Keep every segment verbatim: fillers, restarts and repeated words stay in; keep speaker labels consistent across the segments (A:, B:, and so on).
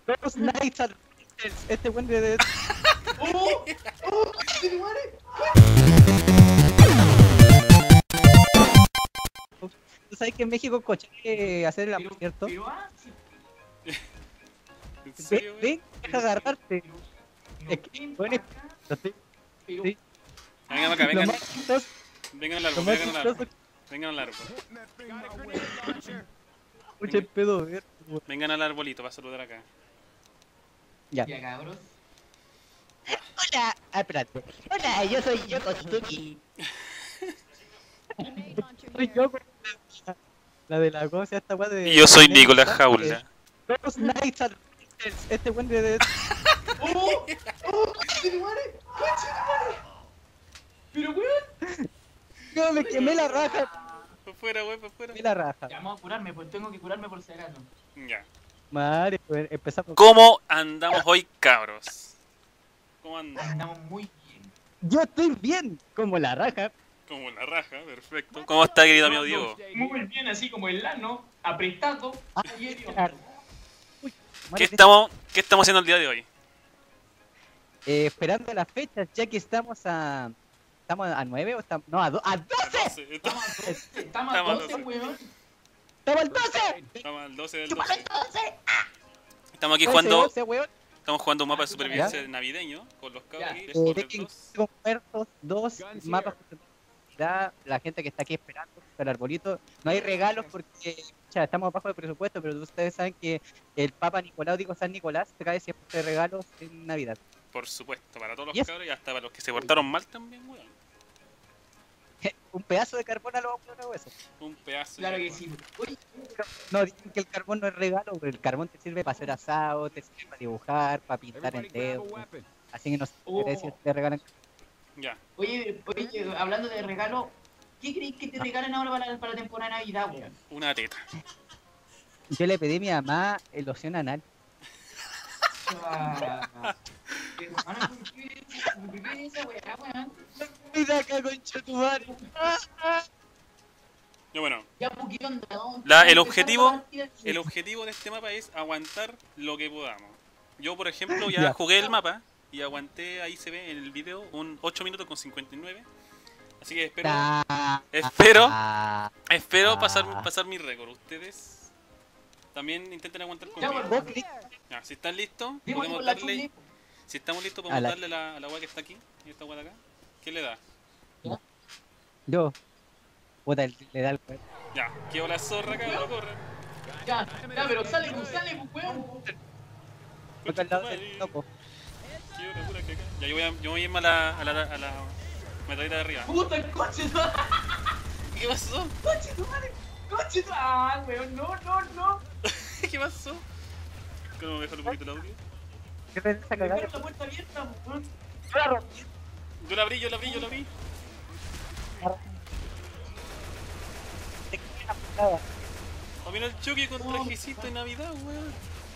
A: Dos Knights al... Este buen de...
B: ¡Oh! ¡Oh! ¡Qué madre!
A: ¿Tú sabes que en México coche eh, hacer el amor,
B: Pero,
A: cierto?
B: pero, ah, sí.
C: ¿En
A: Ven,
C: serio, güey?
A: ven, deja agarrarte.
B: Pero,
A: Es que,
B: ven
A: bueno,
B: pa' acá,
A: lo estoy-
B: pero,
A: sí.
C: Vengan acá,
A: Lo
C: vengan.
A: más chistoso,
C: Vengan al
A: lo
C: árbol,
A: más
C: vengan al árbol.
A: chistoso,
C: Vengan al árbol.
A: escucha el pedo, ver.
C: Vengan al arbolito para saludar acá.
A: Ya.
B: ya cabros.
A: Hola, ah, espérate. Hola, yo soy Yoko Suzuki. Soy Yoko. La, la de la cosa, esta weá de.
C: Y yo soy
A: de-
C: Nicolás
A: de-
C: Jaula.
A: Dos Knights al. Este buen de.
B: ¡Oh! ¡Oh! ¡Qué madre! ¡Conche tu madre! Pero weón.
A: Yo me quemé la raja.
C: Para afuera, güey, para afuera.
A: Me la raja.
B: Ya vamos a curarme, pues tengo que curarme por si acaso.
C: Ya.
A: Madre, pues, empezamos.
C: ¿Cómo andamos hoy, cabros? ¿Cómo andamos?
B: Andamos muy bien.
A: Yo estoy bien, como la raja.
C: Como la raja, perfecto. ¿Cómo está, querido amigo Diego?
B: Muy bien, así como el lano, apretado. Ayer y
A: Claro. Uy,
C: ¿Qué
A: madre,
C: estamos, ¿Qué estamos haciendo el día de hoy?
A: eh, esperando las fechas, ya que estamos a. ¿Estamos a nueve o estamos.? No, a, do, a doce.
B: Estamos a doce, estamos a
C: Estamos a
B: doce,
C: doce.
B: weón.
A: ¡Estamos al doce!
C: Estamos al doce del
A: ¡Chúpale
C: doce.
A: el doce!
C: Estamos aquí
A: doce,
C: jugando,
A: doce, weón.
C: estamos jugando un mapa de supervivencia navideño con los cabros
B: Ya.
C: aquí.
A: Eh,
C: Después
A: de
C: del dos.
A: cinco muertos, dos mapas. La, la gente que está aquí esperando el arbolito. No hay regalos porque ya, estamos bajo de presupuesto, pero ustedes saben que el Papa Nicolau, digo San Nicolás, trae siempre regalos en Navidad.
C: Por supuesto, para todos los
A: Yes.
C: cabros y hasta para los que se portaron mal también, weón.
A: Un pedazo de carbón a los huesos.
C: Un pedazo.
B: Claro
C: de
B: que sí. Oye,
A: No, dicen que el carbón no es regalo, pero el carbón te sirve para hacer asado, te sirve para dibujar, para pintar el dedo. Así que no sé
B: Oh.
A: si te regalan.
C: Ya.
B: oye, oye, hablando de regalo, ¿qué creéis que te regalan ahora para, para la temporada de Navidad, weón?
C: Una teta.
A: Yo le pedí a mi mamá el loción anal.
B: Ah, hermano, ¿por qué? ¿Por qué esa weá, weón?
A: Mira acá, concha tu madre.
C: Ya bueno,
B: Ya, pues, ¿qué onda? Vamos
C: La-
B: a
C: el
B: empezar
C: objetivo-
B: la partida.
C: el objetivo de este mapa es aguantar lo que podamos. Yo, por ejemplo, ya
A: Ya.
C: jugué el mapa y aguanté, ahí se ve en el video, un ocho minutos con cincuenta y nueve. Así que espero,
A: Ah,
C: espero,
A: ah,
C: espero
A: ah.
C: pasar, pasar mi récord. Ustedes también intenten aguantar
B: Ya,
C: conmigo.
B: bueno.
A: vos crees
C: Ya, si están listos,
B: Dimos
C: podemos
B: con la
C: darle.
B: chuli.
C: Si estamos listos,
A: A
C: podemos
A: la-
C: darle la, a la agua que está aquí. Y esta agua de acá. ¿Qué le da?
A: yo. Puta, le da el cuerpo.
C: Ya, quedó la zorra acá, no corre.
B: Ya, ya, pero sale, pues, sale, pues, weón.
A: Porque al lado del topo.
C: Qué locura que acá. Ya, yo voy a, yo voy a irme a la, a la, a la metralleta de arriba.
B: Puta, el coche, tu madre,
C: ¿Qué pasó?
B: coche, tu madre, coche, tu ah, weón, no, no, no.
C: ¿Qué pasó? ¿Cómo me dejar un poquito el audio?
A: ¿Qué te esa
B: Me
A: cagada?
B: dejaron la puerta abierta, weón.
C: Yo la abrí, yo la abrí, yo la abrí. A mí el choque con trajecito de Navidad, weón.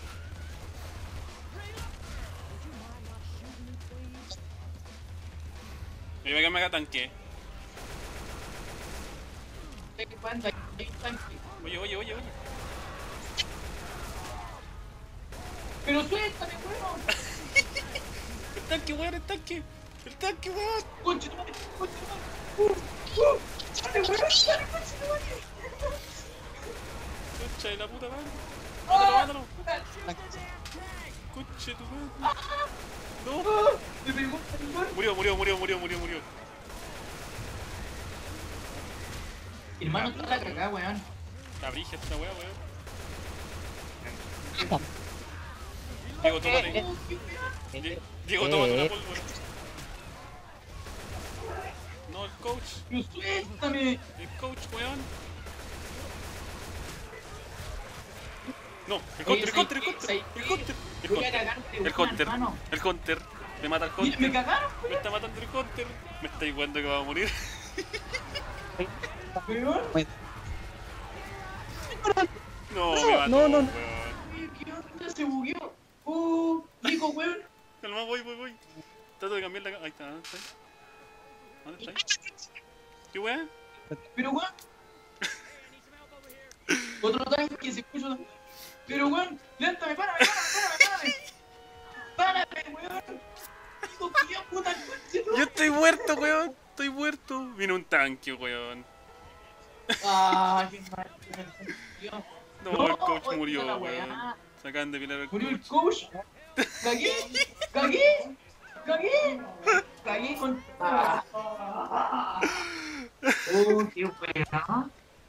C: Me voy a quedarme acá tanque.
B: ¿Qué pasa? Hay un tanque.
C: Oye, oye, oye, oye.
B: Pero suéltame, weón.
C: El tanque, weón, el tanque. El tanque, weón.
B: Conche, tu madre, conche, tu madre. Uh, uh, sale, weón, sale, conche, tu madre.
C: Concha de la puta madre.
B: Ah,
C: Mátalo, mátalo. Conche tu madre. No.
B: ah, me pegó, weón.
C: Murió, murió, murió, murió, murió, murió.
B: Hermano, está la cagada, weón.
C: La brilla esta weá, weón. Diego, tómate.
B: Oh, qué weón.
C: Die- Diego, tómate una pólvora. No, el coach.
B: Pero suéltame.
C: El coach, weón. No, el counter, el counter, el counter, el counter, el
B: Voy a
C: counter,
B: cagarte,
C: el
B: weón,
C: counter,
B: hermano.
C: el counter. Me mata el
B: Mira, me
C: counter.
B: cagaron,
C: Me está matando el counter. Me está igualando que va a morir.
B: weón.
C: No, me mató,
A: no, no, no.
C: weón.
B: Oye, ¿qué onda? Se bugueó. Oh, Nico, weón.
C: Calma, voy, voy, voy. Trato de cambiar la... Ahí está, ¿dónde está? ¿Dónde está? ¿Qué weón?
B: Pero, weón. Otro tanque que se escucha. Pero, weón, levántame, párame, párame, párame,
C: muerto, weón. Estoy muerto. Vino un tanque, weón.
B: Ah, qué mal. Dios.
C: No, el coach
B: oye,
C: murió,
B: la
C: weón.
B: weá.
C: Se acaban de pilar al
B: Murió el
C: coach.
B: coach. Cagué. Cagué. Cagué. Cagué con. Ah. Oh, qué weá.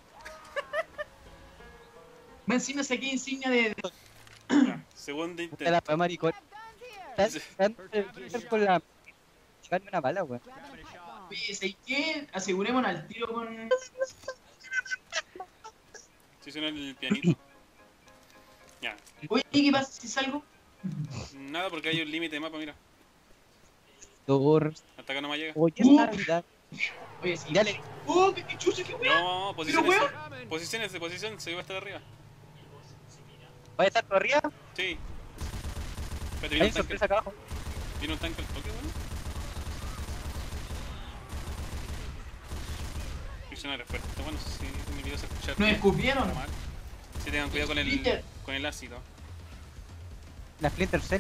B: Me encima saqué insignia de.
C: Segundo
A: Puta
C: intento.
A: la weá, maricón. Estás
C: Sí.
A: tratando de con la. Llevarme una bala, weón.
B: Oye, ¿sabes qué? Asegurémonos al tiro con.
C: Sí, suena el pianito. Ya.
B: Oye, ¿qué pasa si salgo?
C: Nada, porque hay un límite de mapa, mira.
A: Dor.
C: Hasta acá no me llega.
A: Oye,
B: Uh.
A: esta Navidad.
B: Oye, sí.
A: Ya le.
B: ¡Oh, qué, qué chucha, qué weá!
C: No, posiciones.
B: weón.
C: Posiciones de posición, se iba a estar arriba.
A: ¿Voy a estar por arriba?
C: Sí. Espérate,
A: Hay
C: viene un
A: una
C: tanque.
A: sorpresa acá abajo.
C: Viene un tanque al toque, weón. Diccionario fuerte. Bueno, si mi video se escucha.
B: Nos escupieron.
C: Mal. Si tengan cuidado con el,
B: Splinter.
C: con el ácido.
A: La Splinter Cell.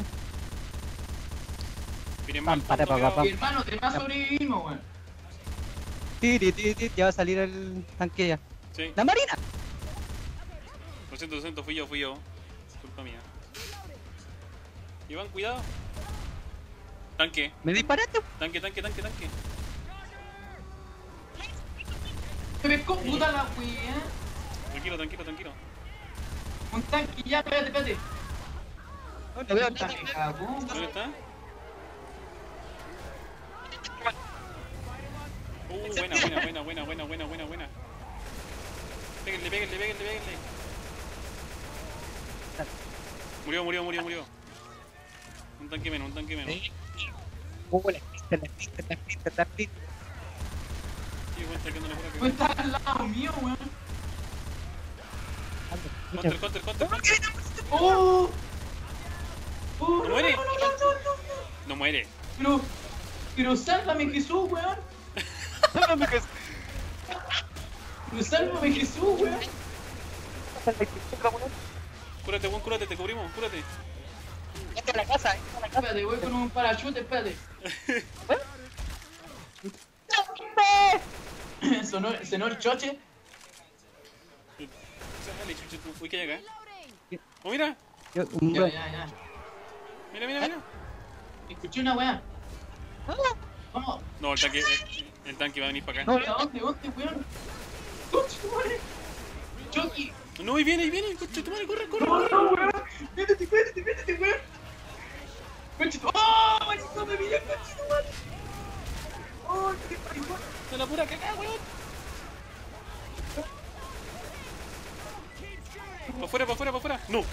C: Miren
A: Pam,
C: mal.
A: para,
C: fondo,
A: pa, pa,
C: cuidado.
B: Mi hermano, de más sobrevivimos, weón.
A: Tiri, tiri, tiri, ya va a salir el tanque ya.
C: Sí.
A: ¡La Marina!
C: Lo siento, lo siento, fui yo, fui yo. Culpa mía. Iván, cuidado. Tanque,
A: ¡Me disparaste!
C: tanque, tanque, tanque, tanque.
B: Se me pescó puta la weá.
C: Tranquilo, tranquilo, tranquilo.
B: Un tanque, ya, espérate, espérate.
A: No, lo veo
B: Puta,
A: tanque.
B: me cagó.
C: ¿Dónde está? Uh, buena, buena, buena, buena, buena, buena, buena, buena. Péguenle, péguenle, péguenle, péguenle. Murió, murió, murió, murió. Un tanque menos, un tanque menos.
A: Oh, la Splinter, la Splinter, la Splinter, la Splinter.
C: Sí, buen tanque, no le puedo
B: Tú
C: pegar.
B: estás al lado mío, weón.
C: Counter, counter, counter, counter.
B: ¡Oh! ¡Oh!
C: ¿No muere?
B: No, no, no, no, no.
C: No muere.
B: Pero. Pero sálvame, Jesús, weón. Pero sálvame, Jesús, weón.
C: Cúrate, weón, cúrate, te cubrimos, cúrate.
A: Entra a la casa, entra a la casa.
B: Espérate, voy con un parachute, espérate. Sonó, sonó el choche.
C: Sale, chucho, tú. Uy, ¿qué hay acá? Oh, mira.
A: Yo, un
B: Ya,
A: bro.
B: ya, ya.
C: Mira, mira, mira.
B: Escuché una weá. Vamos.
C: No, el tanque, el, el tanque va a venir para acá.
A: No.
B: ¿A dónde, dónde, weón? ¡Concha tu madre! ¡Chucky!
C: No, y viene, y viene, coche, tu madre, corre, corre.
B: ¡No, no, weón! ¡Métete, métete, métete, weón! ¡Concha tu... ¡Oh, maricón, me pilló, concha tu madre! ¡Oh, qué maricón!
C: De la pura cagada, weón. Pa' afuera, pa' afuera, pa' afuera. No.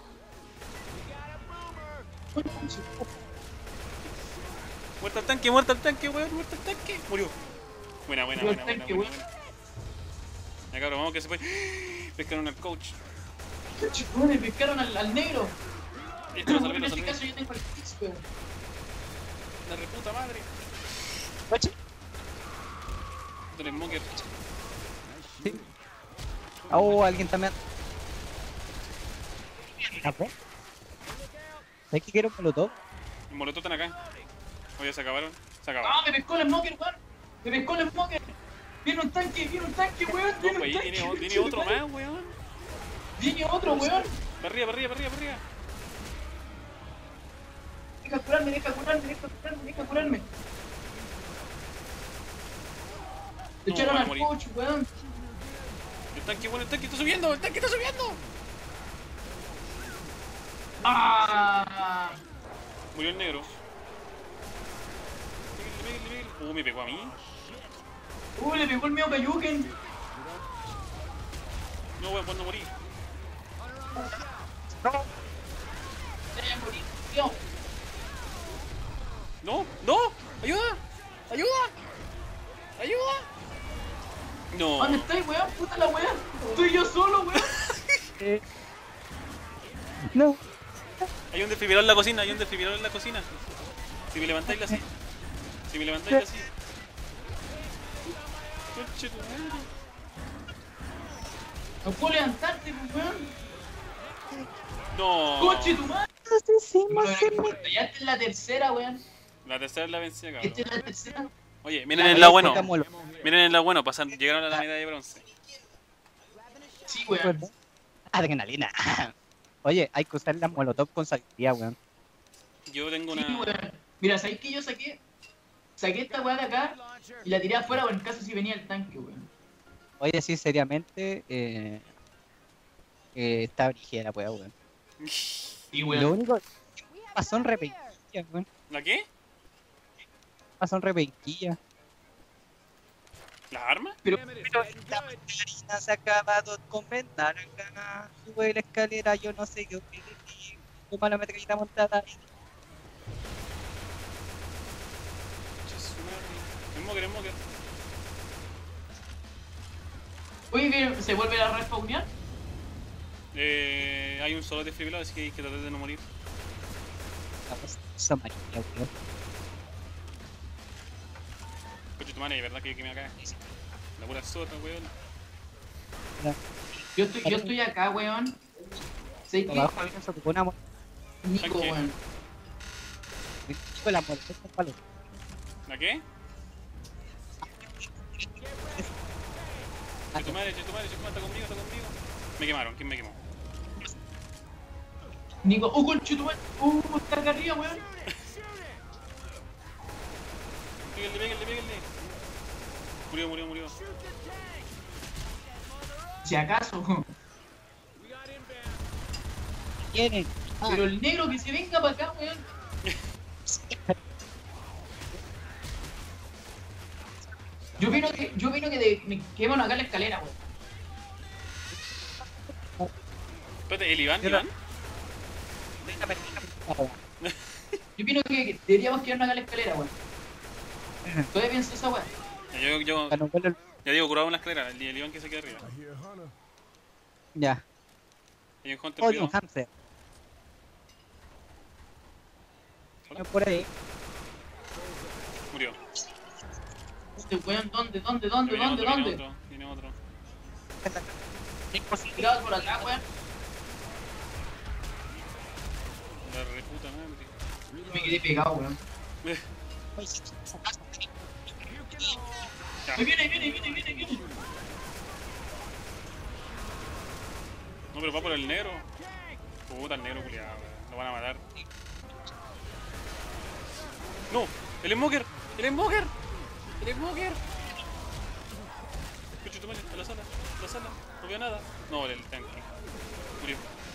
C: Muerta el tanque, muerta el tanque, weón, muerta el tanque. Murió. Buena, buena,
B: Murió el
C: buena, buena,
B: tanque,
C: buena,
B: weón.
C: buena. Ya cabrón, vamos que se fue. Pescaron al coach.
B: ¡Concha tu madre! Pescaron al, al negro.
C: Listo, lo salvé,
B: En
C: lo
B: este
C: salvé.
B: caso yo tengo el fix, weón.
C: La reputa madre.
A: Coche.
C: Del smoker.
A: Sí. Oh, alguien también. ¿Ah, pues? ¿Sabes que quiero un molotov?
C: Los molotov están acá. Oye, se acabaron. Se
B: ¡Ah,
C: acabaron.
B: me pescó el smoker, weón! ¡Me pescó el smoker! ¡Viene un tanque, viene un tanque, weón!
C: No,
B: ¡Viene
C: pues
B: un
C: ahí
B: tanque!
C: tiene, tiene
B: concha
C: otro
B: tu madre.
C: más, weón.
B: ¡Viene otro, weón!
C: Para arriba, para arriba, para arriba, para arriba.
B: Deja curarme, deja curarme, deja curarme, deja curarme. Le
C: No,
B: echaron
C: van a
B: al
C: morir.
B: coach, weón.
C: El tanque, bueno, el tanque está subiendo, el tanque está subiendo.
B: ¡Ah!
C: Murió el negro. Pégale, pégale, pégale. Uh, me pegó a mí.
B: ¡Uh, le pegó el mío Kayuken!
C: No, weón, pues no morí.
B: ¡Se voy a morir, tío!
C: No, no, ayuda, ayuda, ayuda. No.
B: ¿Dónde estáis, weón? ¡Puta la weón! ¡Estoy yo solo, weón!
A: Eh. No.
C: Hay un desfibrilador en la cocina, hay un desfibrilador en la cocina. Si me levantáis así. Si me levantáis así. Conche tu madre.
B: No puedo levantarte, pues, weón.
C: No.
B: ¡Coche tu madre!
A: Nos decimos
B: Bueno,
A: en mi
B: ya esta es la tercera, weón.
C: La tercera es la vencida,
B: Esta
C: cabrón.
B: es la tercera.
C: Oye, miren
A: Ya,
C: el lado
A: oye,
C: bueno.
A: pongámoslo.
C: Miren el lado bueno, pasan, llegaron a la medalla de bronce.
B: Sí, weón.
A: Adrenalina. Oye, hay que usar las molotov con sabiduría, weón.
C: Yo tengo
B: Sí,
C: una...
B: weón. Mira, ¿sabéis que yo saqué? Saqué esta weá de acá y la tiré afuera por en caso si venía el tanque, weón.
A: Oye, sí, seriamente, eh, eh, está brígida la weá, weón.
B: Sí,
A: Lo
B: weón.
A: único que pasó en repenquilla, weón.
C: ¿La qué?
A: Pasó en repenquilla.
C: ¿La arma?
B: Pero,
A: Pero esta mandarina se ha acabado con ventana acá. Sube la escalera, yo no sé qué opino. Toma la metralleta montada.
C: Es Mocker, es Mocker.
B: oye, ¿que ¿se vuelve a respawnear?
C: Eh, hay un solo desfibrilo, así que hay que tratar de no morir.
A: La cosa amarilla, weón.
C: Coche tu madre, ¿verdad que yo que me acá? La pura sota, weón.
B: Yo estoy, yo estoy acá, weón. ¿Sabéis que?
A: Abajo alguien se ocupó una mo-
B: Nico,
C: Tanque.
B: weón.
A: con la molotov con palo.
C: ¿La qué? Che tu madre, che tu madre, che tu madre, está conmigo, está conmigo. Me quemaron, ¿quién me quemó?
B: Nico, uh, conchito, weón. Uh, está acá arriba, weón.
C: Pégale, pégale, pégale. Murió, murió, murió.
B: Si acaso.
A: Tienen.
B: Pero el negro que se venga para acá, weón. Yo opino que, yo opino que de, me quedémonos acá en la escalera, weón.
C: Espérate, ¿el Iván?
A: Yo
C: ¿Iván?
A: Déjame, déjame.
B: Yo opino que deberíamos quedarnos acá en la escalera, weón. Todavía pienso esa weón.
C: Ya, Yo, yo,
A: Para no verlo-
C: ya digo, curado en la escalera, el, el Iván que se queda arriba.
A: Ya.
C: Hay un Hunter,
A: Oye, un
C: cuidado.
A: hamster.
C: Hola.
A: Por ahí.
C: Murió.
B: Este weón, ¿dónde, dónde, dónde,
C: Viene
B: dónde,
C: otro,
B: dónde?
C: Viene otro, viene otro.
A: Imposible.
B: Tirados por acá, weón.
C: La reputa madre.
B: Me quedé pegado, weón.
C: Ya.
B: Ahí viene, ahí viene, ahí viene, ahí viene, ahí viene.
C: No, pero va por el negro. Puta, el negro culiado, weón. Lo van a matar. No, el Smoker, el Smoker, el Smoker. Escucha tu madre, a la sala, a la sala. No veo nada. No, el tanque. Murió.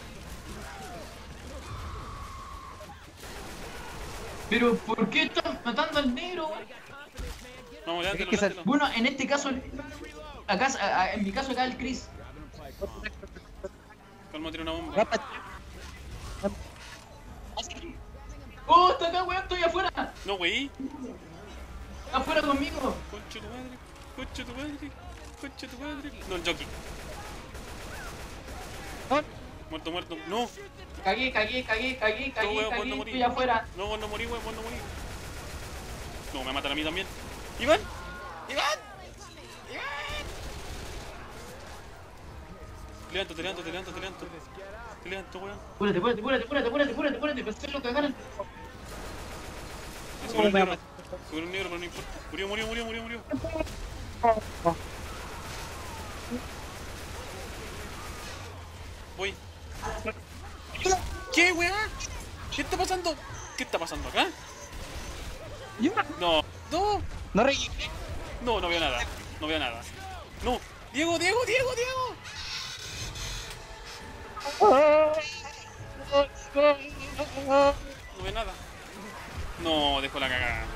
B: Pero, ¿por qué están matando al negro, weón?
C: Vamos, levántalo,
A: Es que
C: levántalo.
B: Bueno, en este caso, acá, a- a- en mi caso acá el Chris.
C: Calma, tira una
A: Va
C: bomba.
A: pa-
B: ¡Oh, está acá, weón! ¡Estoy afuera!
C: No, wey.
B: ¡Está afuera conmigo!
C: Concha tu madre, concha tu madre, concha tu madre. No, el jockey.
A: No.
C: Muerto, muerto. No,
B: Cagué, cagué, cagué, cagué,
C: no,
B: cagué,
C: weón,
B: cagué,
C: vos no morí.
B: estoy afuera.
C: No, vos no morí, weón, vos no morí. No, me matan a mí también. ¡Iván! ¡Iván! ¡Iván! Levántate, levántate, levántate, levántate. Te levanto, weón.
B: Apúrate, apúrate, apúrate, apúrate, apúrate, apúrate, apúrate, para hacerlo cagar.
C: Se murió el negro. Se murió el negro, pero no importa. Murió, murió, murió, murió, murió. Voy. ¿Qué, weón? ¿Qué está pasando? ¿Qué está pasando acá? No, no,
A: No reí.
C: no, no veo nada. No veo nada. No, Diego, Diego, Diego, Diego. No veo nada. No, dejo la cagada.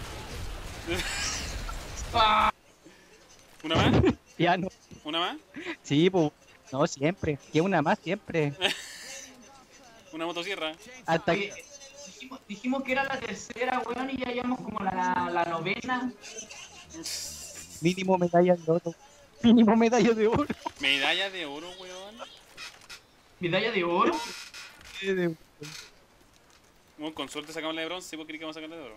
B: ¡Ah!
C: ¿Una más?
A: Ya no.
C: ¿Una más?
A: Sí, pues. No, siempre. Que una más, siempre.
C: ¿Una motosierra?
A: Hasta
B: Oye,
A: que.
B: dijimos, dijimos que era la tercera, weón, y ya llevamos como la, la novena.
A: Mínimo medalla de oro. Mínimo medalla de oro.
C: Medalla de oro, weón.
B: Medalla de oro.
C: Bueno, con suerte sacamos la de bronce, ¿vos crees que vamos a sacar la de oro?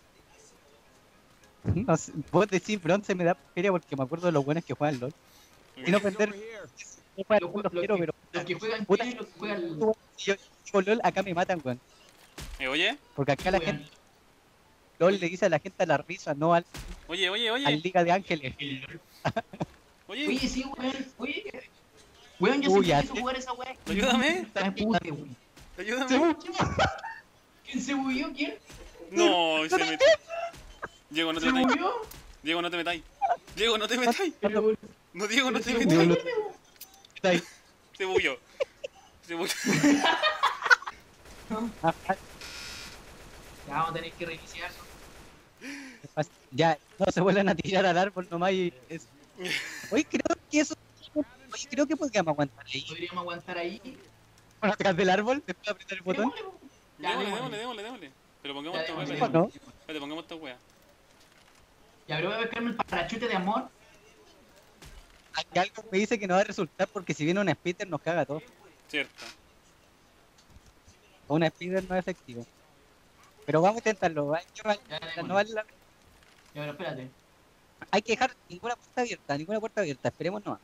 A: No sé, vos decís bronce me da feria porque me acuerdo de los buenos que juegan LOL. Y no vender.
B: Los,
A: Los
B: los
A: quiero,
B: que,
A: pero.
B: los que juegan
A: Puta.
B: Chile y los que juegan.
A: Si yo digo LOL, acá me matan, weón.
C: ¿Eh, oye?
A: Porque acá la
B: Weón.
A: gente. LOL le dice a la gente a la risa, no al,
C: Oye, oye,
A: al
C: oye.
A: Liga de Ángeles.
C: Oye,
B: Oye, sí, weón. Oye. Weón, yo
A: Uy,
B: siempre
A: ya
B: quise
A: sé.
B: jugar esa weá.
C: Ayúdame.
B: Me puse, weón.
C: ayúdame.
B: ¿Quién se bugueó? ¿Quién?
C: No, se metió. Diego, no te
B: ¿Se
C: metáis.
B: bugueó?
C: Diego, no te metáis. Diego, no te metáis.
B: Pero,
C: No, Diego, no te
B: pero se
C: metáis.
B: bugueó.
A: Está ahí.
C: Se bugueó. Se bugueó.
B: Ya vamos a tener que reiniciar.
A: Ya, no se vuelven a tirar al árbol nomás y es... Oye, creo que eso... Oye, creo que podríamos aguantar ahí.
B: Podríamos aguantar ahí.
A: Bueno, atrás del árbol, después de apretar el botón.
B: Démosle, po. Ya,
C: Démosle,
B: démosle.
C: démosle, démosle, démosle. Pero pongamos
B: Ya,
C: esta wea.
B: démosle,
C: Espérate,
A: ¿No?
C: espérate, pongamos esta wea.
B: Ya, pero voy a buscarme el parachute de amor.
A: Aquí algo me dice que no va a resultar porque si viene una speeder nos caga todo.
C: Cierto.
A: O una speeder no es efectivo. Pero vamos a intentarlo. Hay que, val-
B: Ya, démosle.
A: no vale la-
B: Ya, pero espérate.
A: hay que dejar ninguna puerta abierta, ninguna puerta abierta. Esperemos nomás.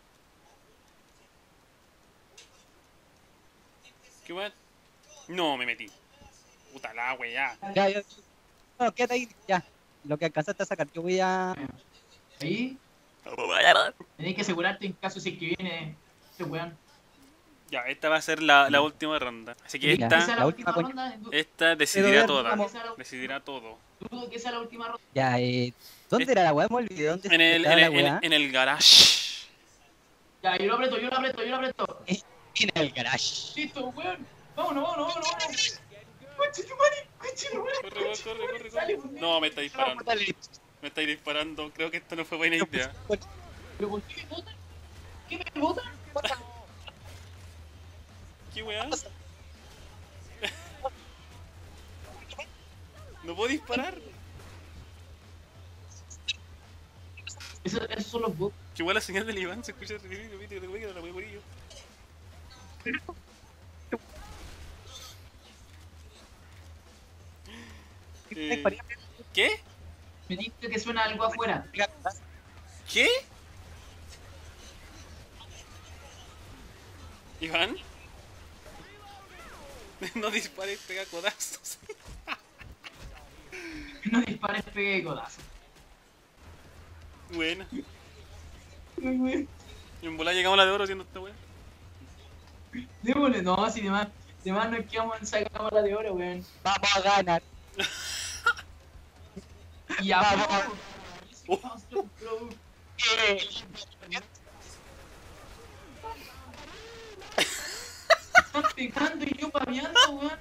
C: ¿Qué wea? No, me metí. Puta la wea.
A: Ya, ya. No, quédate ahí. Ya. Lo que alcanzaste a sacar. Yo voy a...
B: Ahí. Tenés que asegurarte en caso si es que viene este weón.
C: Ya, esta va a ser la, la última ronda. Así que
A: Ya.
B: ¿Esa es
C: esta,
B: la,
A: la
B: última,
A: última
B: ronda? Du-
C: esta decidirá
A: Pero,
C: toda.
B: vamos.
C: Decidirá todo.
B: Dudo que sea la última ronda.
A: Ya, eh... ¿Dónde era la weá? Me olvidé. ¿Dónde
C: En el,
A: estaba
C: en
A: la
C: el, en,
A: weá?
C: en el garage.
B: Ya, yo lo aprieto, yo lo aprieto, yo lo aprieto.
A: En el garage.
B: Listo, weón. Vámonos, vámonos, vámonos, vámonos. Conche tu madre, conche tu madre.
C: Corre, weón, corre, corre,
B: Sale,
C: corre.
B: weón.
C: No, me está disparando.
A: Dale.
C: Me está disparando. Creo que esto no fue buena idea.
B: ¿Pero por qué me botan? ¿Qué me botan?
C: ¿Qué weá? ¿No puedo disparar?
B: Eso- Esos son los bots.
C: Que igual la señal del Iván se escucha repite, repite, repite, repite, la wea por ello. Eh, ¿Qué?
B: Me dice que suena algo afuera.
C: ¿Qué? ¿Iván? No dispares, pega codazos.
B: No dispares, pegue de codazo.
C: Buena.
B: Ay, weón.
C: Y en bola llegamos a la de oro haciendo esta wea.
B: Démosle, no, si demás, demás nos quedamos en esa cámara de oro, weón.
A: Vamos a ganar.
B: Y ya,
A: Vamos.
B: vamos. Están pegando y yo paviando, weón.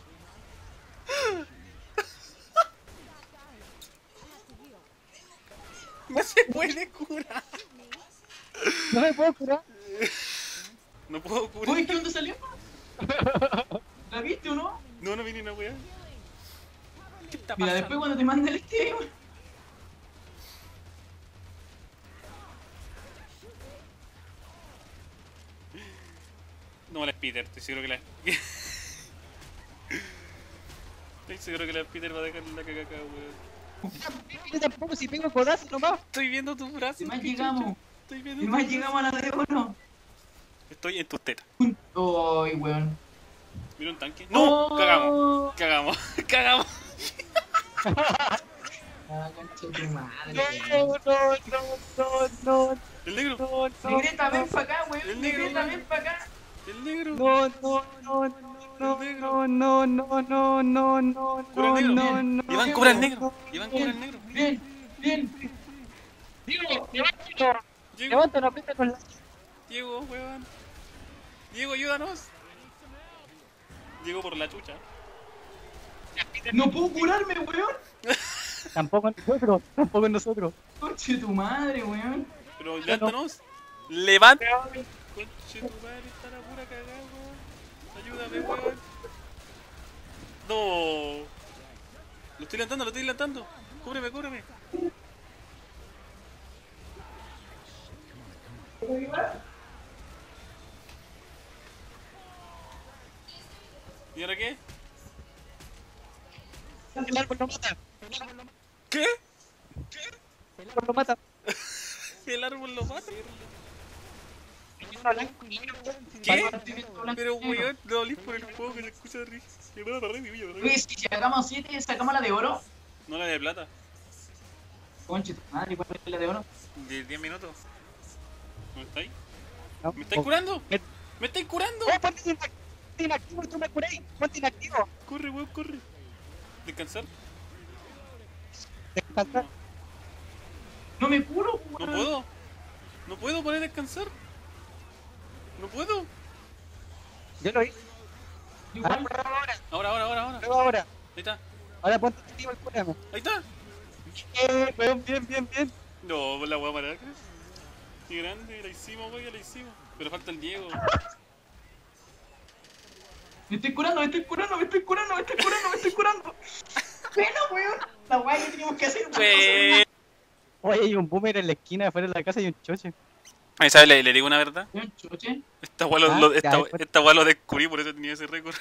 C: No se puede curar.
A: No me puedo curar.
C: No puedo curar.
B: Uy, ¿qué onda salió? ¿La viste o no?
C: No, no vi ni una wea. ¿Qué está
B: Mira,
C: pasando?
B: después cuando te mande el este, weón.
C: No, la Peter, estoy seguro que la. Estoy seguro que la Peter va a dejar la caca acá, weón.
A: Yo tampoco, si pego codazo nomás.
C: Estoy viendo tus brazos.
B: Además
C: qué
B: llegamos.
C: chucha. Estoy viendo
B: Además
C: tus
B: llegamos a la de oro.
C: brazos. Estoy en tus tetas.
B: Uy, weón.
C: Mira un tanque. ¡No!
B: Oh.
C: Cagamos. Cagamos. Cagamos.
B: Ah, concha de tu madre,
A: No,
B: weón.
A: no, no, no, no,
C: El negro.
A: no, no.
B: Negreta, ven pa' acá,
C: El
B: weón.
C: negro,
B: Negreta,
C: weón.
B: ven pa' acá.
C: El negro.
A: No, no, no, no, no, no, no, no, no, no,
C: Cura al
A: no,
C: negro.
A: no, no.
C: Iván, cura al negro. Iván, cura al negro.
B: Bien, bien.
A: Diego,
C: Diego.
A: levanta, no aprieta con la...
C: Diego, weón. Diego, ayúdanos. Diego por la chucha.
B: No puedo curarme, weón.
A: Tampoco en nosotros, tampoco en nosotros.
B: Conche tu madre, weón.
C: Pero levántanos. Levanta. Conche tu madre, está la pura cagada, weón. Ayúdame, weón. No. Lo estoy levantando, lo estoy levantando. Cúbreme, cúbreme. ¿Y ahora qué?
A: El árbol lo mata,
C: ¿Qué?
A: el árbol lo mata.
C: El árbol lo mata.
B: ¿Qué?
C: ¿Qué? Pero weón, no hablís por el fuego que se escucha de risa. Se me va a parar mi vida,
B: Oye, si sacamos siete, sacamos la de oro.
C: No la de plata.
B: Conche, tu madre, ¿cuál es la de oro?
C: De diez minutos. ¿Dónde estáis?
A: No.
C: ¿Me estáis
A: Oh.
C: curando?
A: Me-
C: ¡Me estáis curando!
A: ¡Oh, ponte inac- ponte inactivo! ¡Tú me curéis! ¡Ponte inactivo!
C: Corre, weón, corre. ¿Descansar?
A: Descansar.
B: No me curo,
C: No
B: weón.
C: puedo. No puedo poner descansar. No puedo.
A: Yo lo hice.
B: Igual.
A: Ahora, ahora,
C: Ahora, ahora, ahora, ahora.
A: ahora, ahora.
C: Ahí está.
A: Ahora ponte activo el cúrame.
C: Ahí está.
A: Eh, weón, bien, bien, bien.
C: No, la weá maraca. Qué grande, la hicimos, wey, la hicimos. Pero falta el Diego.
B: Me estoy curando, me estoy curando, me estoy curando, me estoy curando, me estoy curando. Bueno, weón. La weá que teníamos que hacer.
C: Wey.
A: Oye, hay un boomer en la esquina afuera de la casa y un choche.
C: Ahí sabes, le, le digo una verdad.
B: Weón, choche.
C: Esta weá lo,
A: Ah,
C: lo-
A: ya,
C: esta,
A: después.
C: esta weá lo descubrí, por eso tenía ese récord.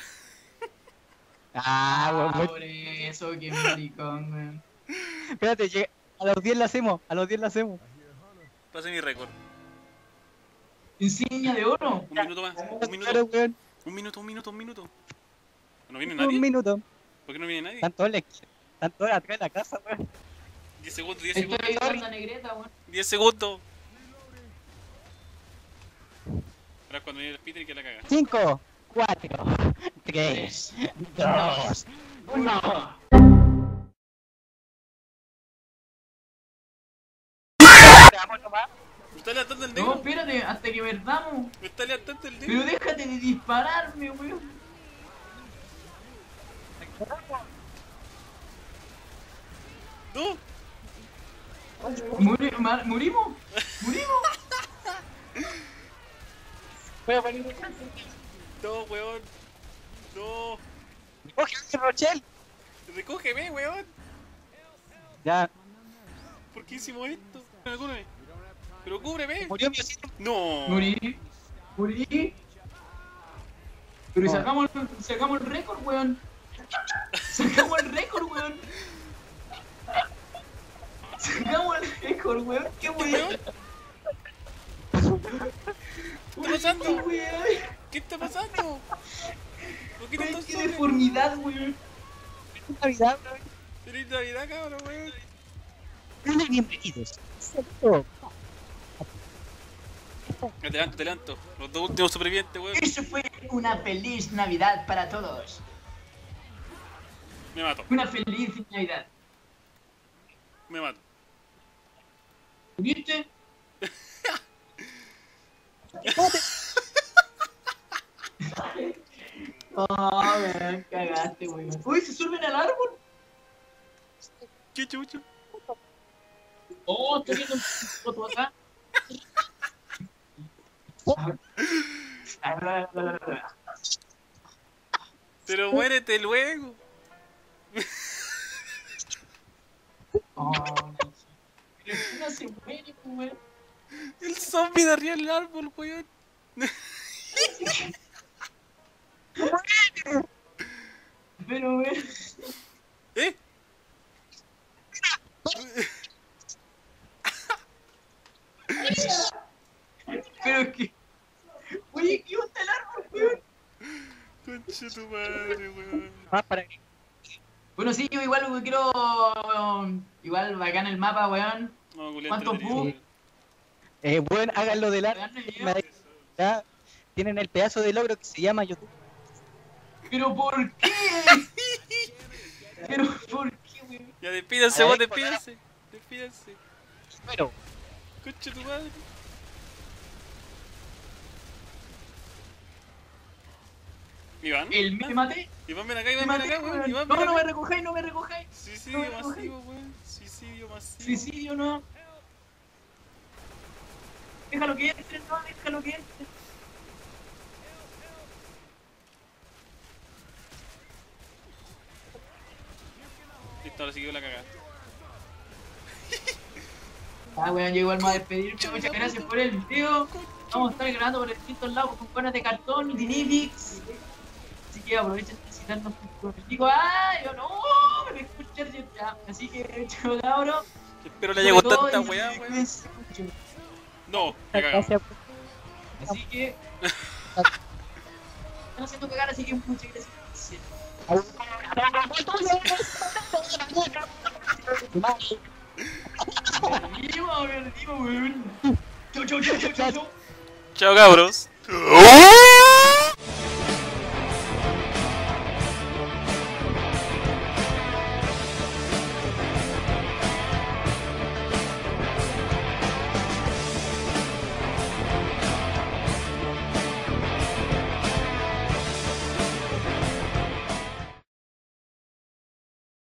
A: Ah, weón,
B: Ah,
A: muy-
B: por eso, qué maricón, weón.
A: espérate, llega- a los diez la hacemos, a los diez la hacemos.
C: Pasé mi récord.
B: Insignia de oro.
C: Un minuto más. Un
A: Claro,
C: minuto.
A: weón,
C: Un minuto, un minuto, un minuto. ¿No viene
A: un
C: nadie?
A: minuto.
C: ¿Por qué no viene nadie?
A: Están todos en la esquina, están todos atrás de la casa, weón.
C: diez segundos, diez
B: Estoy
C: segundos.
B: ayudando a Negreta, weón.
C: diez segundos. Ahora es cuando viene el Peter y que la caga.
A: cinco, cuatro, tres, dos, uno. Vamos nomás.
C: Me está levantando el
B: No,
C: dedo.
B: espérate, hasta que perdamos.
C: Me está levantando el
B: Pero
C: dedo.
B: déjate de dispararme, weón.
C: No.
B: Muri- mar- ¿Murimos? ¿Murimos?
A: Voy a poner un
C: No, weón. No.
A: ¡Coge a Rochelle!
C: Recógeme, weón.
A: Ya,
C: ¿Por qué hicimos esto? Cúbreme. Pero cúbreme.
A: murió mi osito.
C: No.
B: Murí. Murí. Pero
A: No.
B: sacamos, sacamos el récord, weón. Sacamos el récord, weón. Sacamos el récord, weón. Qué weón.
C: Weón. ¿Qué está pasando?
B: Qué weón.
C: ¿Qué está pasando? ¿Por qué no
B: Weón,
C: estás
B: qué
C: sobre?
B: deformidad, weón.
A: Es Navidad, weón.
C: Feliz Navidad, cabrón, weón.
A: Hola, bienvenidos. Saludos.
C: Te levanto, te levanto. Los dos últimos supervivientes, weón.
B: Eso fue una feliz Navidad para todos.
C: Me mato,
B: Una feliz Navidad.
C: me mato.
B: ¿Viste? Oh, weón, cagaste, weón. Uy, ¿se suben al árbol?
C: ¿Qué chucho?
B: Oh, estoy viendo un foto acá.
C: Pero muérete luego.
B: Oh, pero no se muere, weón.
C: El zombie de arriba del árbol, weón.
B: Pero, weón.
C: ¿Eh?
B: Pero es que. Oye, ¿qué onda el árbol, weón?
C: Concha tu madre, weón.
A: Más para que
B: Bueno, sí, yo igual weón, quiero. Igual bacán el mapa, weón.
C: No, culiao,
B: ¿Cuántos
C: entretenido,
B: bugs?
C: weón.
A: Eh, bueno, háganlo del arte.
B: Bacán el video.
A: Ya tienen el pedazo de logro que se llama YouTube.
B: ¿Pero por qué? ¿Pero por qué, weón?
C: Ya despídanse,
A: A
C: weón,
A: ver,
C: despídanse. Despídanse.
A: Pero,
C: Concha tu madre. Iván.
B: ¿El me maté?
C: Iván, ven acá,
B: Me
C: Iván, ven
B: maté,
C: acá, weón.
B: weón.
C: Iván,
B: No,
C: ven
B: no me
C: acá.
B: recojáis, no me recojáis.
C: Suicidio
B: no me recojáis.
C: masivo, weón. Suicidio masivo.
B: Suicidio, no. Déjalo que entre, no, déjalo que entre.
C: Listo, ahora siguió la cagada.
B: Ah, weón, yo igual me voy a despedir. Muchas gracias por el video. Vamos a estar grabando por distintos lados con conas de cartón y Dinivix. Así que aprovechen de visitarnos por el digo, ah, yo no, me escuchar ya. Así que, chao, cabros.
C: Espero le haya gustado
B: Sobre
C: esta
B: todo, y
C: weá, weón.
B: cuídense mucho.
C: No, ya cagamos.
A: gracias.
B: Así que. Están haciendo cagar, así que muchas gracias.
A: Au.
B: Perdimos, perdimos, weón. Chau, chau, chau, chau, chau, chau.
C: Chao cabros.